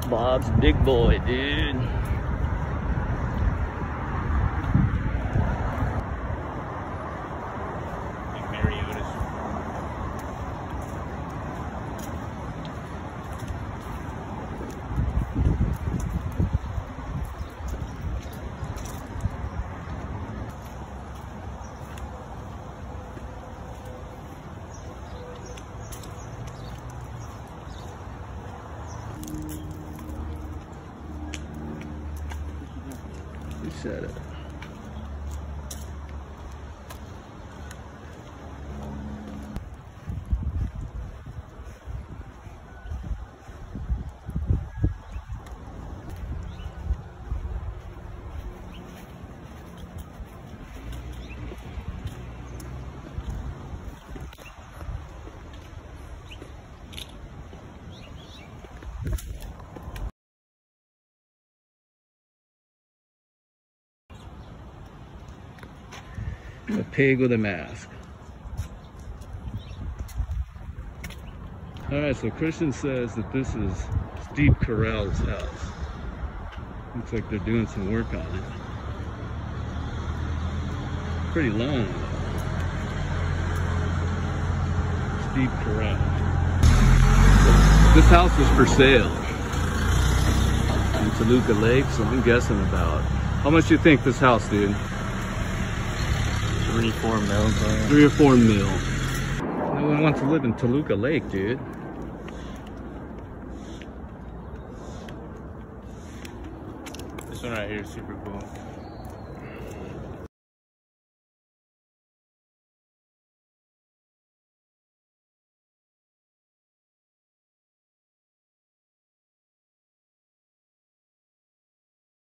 Bob's Big Boy, dude. Who said it? A pig with a mask. All right, so Christian says that this is Steve Carell's house. Looks like they're doing some work on it. Pretty long. Steve Carell. This house was for sale in Toluca Lake, so I'm guessing about, how much do you think this house, dude? 3 or 4 mil. 3 or 4 mil. No one wants to live in Toluca Lake, dude. This one right here is super cool.